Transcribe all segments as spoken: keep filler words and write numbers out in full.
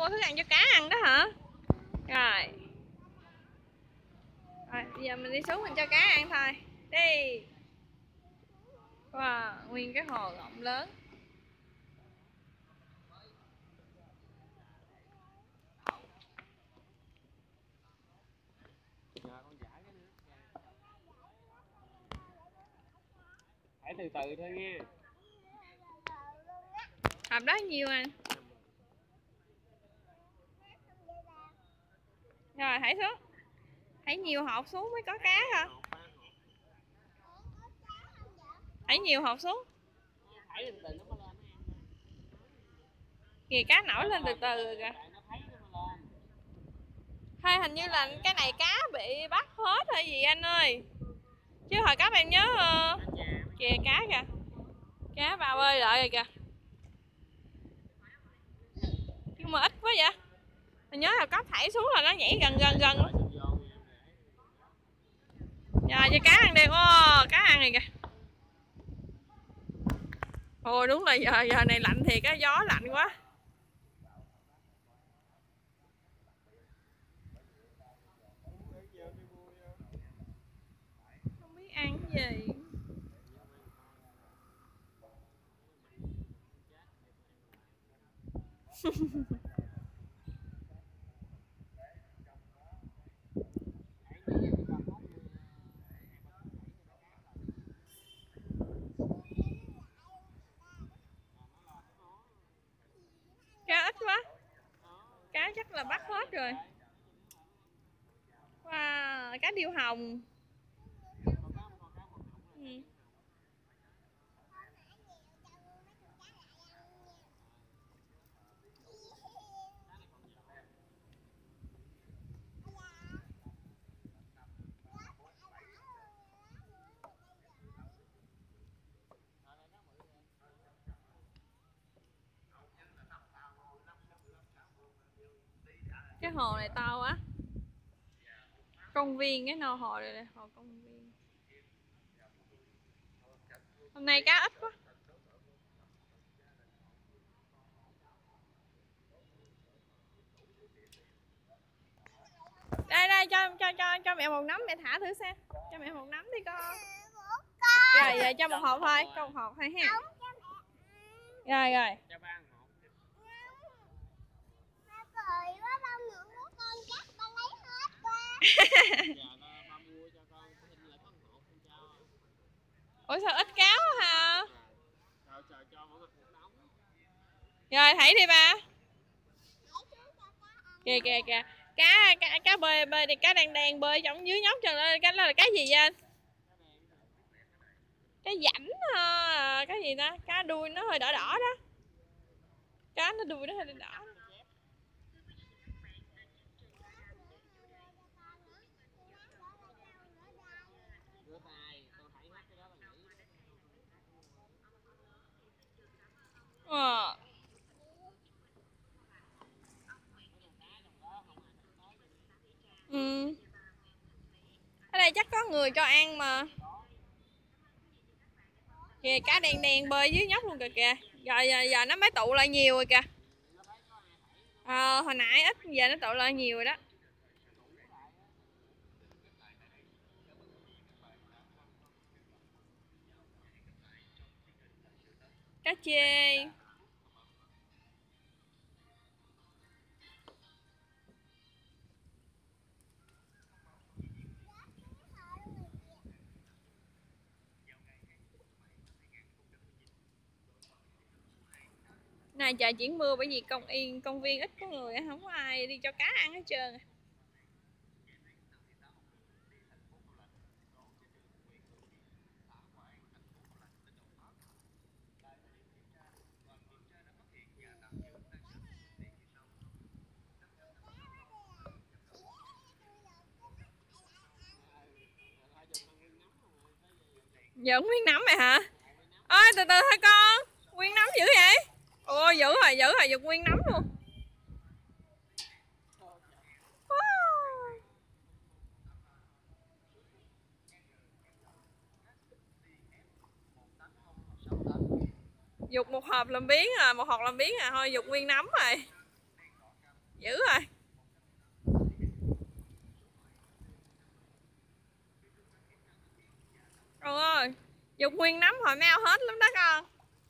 mua thức ăn cho cá ăn đó hả? Rồi. Rồi, bây giờ mình đi xuống mình cho cá ăn thôi. Đi. Wow, nguyên cái hồ rộng lớn. Thải từ từ thôi nha. Hộp đó nhiều anh. Rồi thảy xuống. Thảy nhiều hộp xuống mới có cá hả? Thảy nhiều hộp xuống. Thải từ từ nó mới lên. Kìa cá nổi lên từ từ rồi kìa. Hay hình như là cái này cá bị bắt hết hay gì anh ơi. Chứ hồi cấp em nhớ uh, kìa cá kìa. Cá vào bơi lại rồi kìa. Nhưng mà ít quá vậy. Mình nhớ là cấp thảy xuống là nó nhảy gần gần gần. Rồi cho cá ăn đi. Ô, cá ăn này kìa. Ồ đúng là giờ giờ này lạnh thiệt á, gió lạnh quá. Không biết ăn cái gì. Cá ít quá. Cá chắc là bắt hết rồi. Wow, cá điêu hồng. Ừ. Cái hồ này to quá. Công viên cái nô hồ này nè, hồ công viên. Hôm nay cá ít quá. Đây đây cho cho cho cho mẹ một nắm, mẹ thả thử xem. Cho mẹ một nắm đi con. Rồi rồi cho một hộp thôi, cho một hộp thôi ha. Rồi rồi. Ủa sao ít cáo hả? Rồi thảy đi ba. Kìa kìa kìa. Cá cá cá bơi bơi đi, cá đang đang bơi trong dưới nhóc trơn lên. Cái đó là cá gì vậy anh? Cái rảnh ha, cái gì đó, cá đuôi nó hơi đỏ đỏ đó. Cá nó đuôi nó hơi đỏ đỏ. Ờ. Ừ. Ở đây chắc có người cho ăn mà. Kìa cá đen đen bơi dưới nhóc luôn kìa kìa. Giờ giờ, giờ nó mới tụ lại nhiều rồi kìa. Ờ, hồi nãy ít giờ nó tụ lại nhiều rồi đó. Cá chê. Này trời chuyển mưa bởi vì công yên công viên ít có người, không có ai đi cho cá ăn hết trơn. Giờ nguyên nắm mày hả? Ơi từ từ thôi con. Nguyên nắm dữ vậy? Ồ dữ rồi, dữ rồi, giật nguyên nắm luôn. Wow. Dục một hộp làm biến à, một hộp làm biến à, thôi dục nguyên nắm rồi. Dữ rồi. Con ơi, dục nguyên nắm hồi meo hết lắm đó con.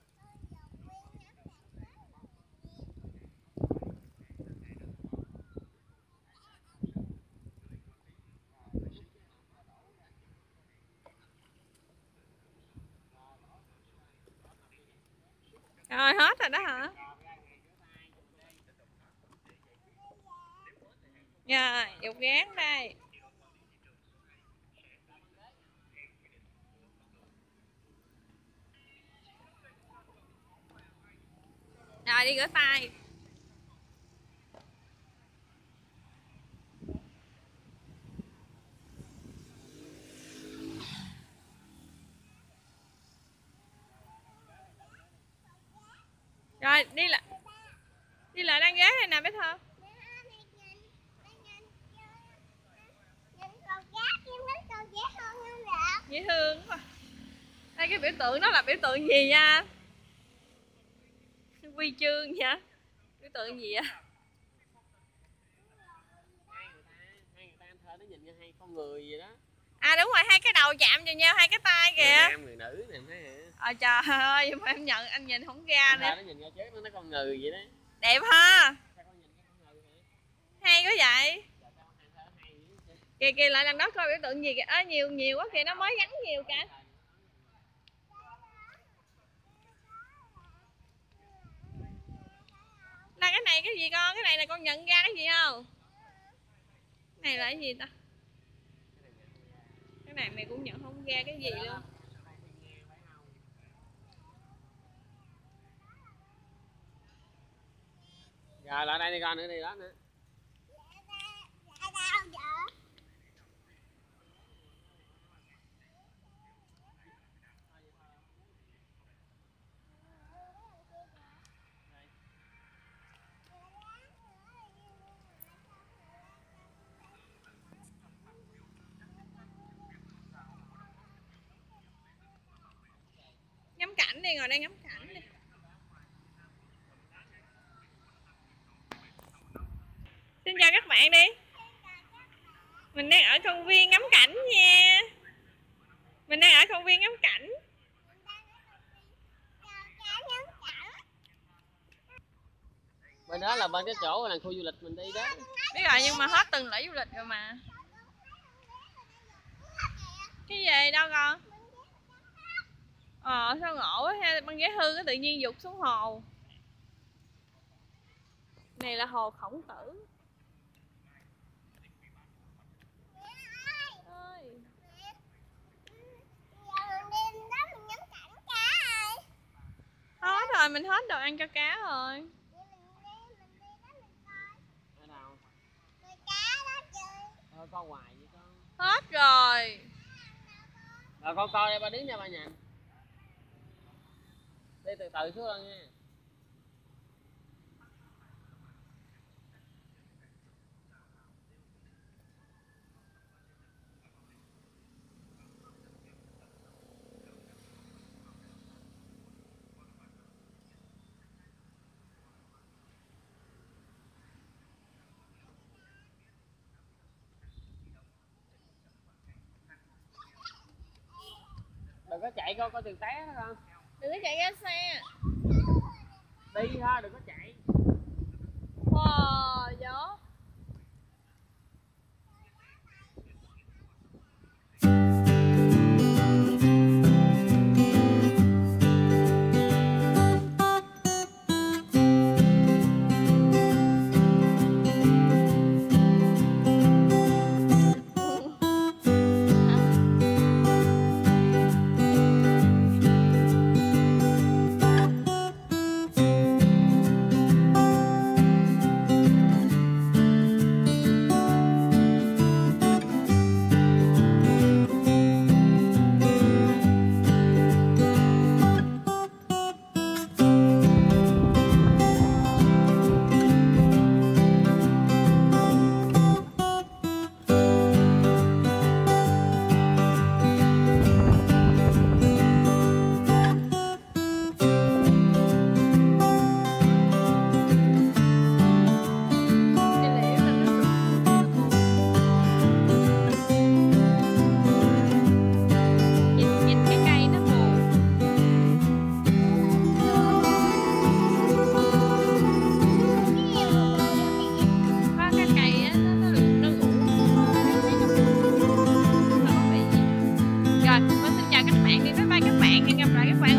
Rồi hết rồi đó hả? Rồi, dục gán đây. Rồi đi rửa tay. Rồi đi lại. Đi lại đang ghế này nè bé Thơ. Dễ thương quá. Đây cái biểu tượng đó là biểu tượng gì nha? Huy chương hả? Biểu tượng gì á? Nó nhìn như hai con người gì đó. À đúng rồi, hai cái đầu chạm vào nhau, hai cái tay kìa. Người nam người nữ này thấy hả? Ờ trời ơi, mà em nhận anh nhìn không ra nữa. Nó nhìn ra chứ nó con người vậy đó. Đẹp ha. Sao con nhìn cái con người hả? Hay quá vậy. Kìa kìa lại lần đó coi biểu tượng gì kìa. Ơ nhiều nhiều quá kìa, nó mới gắn nhiều cả. Là cái này cái gì con? Cái này là con nhận ra cái gì không? Cái này là cái gì ta? Cái này mày cũng nhận không ra cái gì luôn. Rồi lại đây đi con nữa đi đó nữa. Ngắm cảnh đi, ngồi đây ngắm cảnh đi. Xin chào các bạn đi. Mình đang ở công viên ngắm cảnh nha. Mình đang ở công viên ngắm cảnh. Bên đó là bên cái chỗ là khu du lịch mình đi đó. Biết rồi nhưng mà hết từng lễ du lịch rồi mà. Cái gì đâu con? Ờ sao ngộ quá ha, băng ghế hư cái tự nhiên dục xuống hồ. Này là hồ Khổng Tử. Ơi. Hết rồi, mình hết đồ ăn cho cá rồi. Ở đâu? Thôi con hoài vậy con. Hết rồi. Rồi con coi đây ba đứng nha ba nhà. Đi từ từ xuống lên nha. Đừng có chạy con, có đường té đó con. Đừng có chạy ra xe. Đi ha, đừng có chạy. Wow, gió. hẹn gặp lại các bạn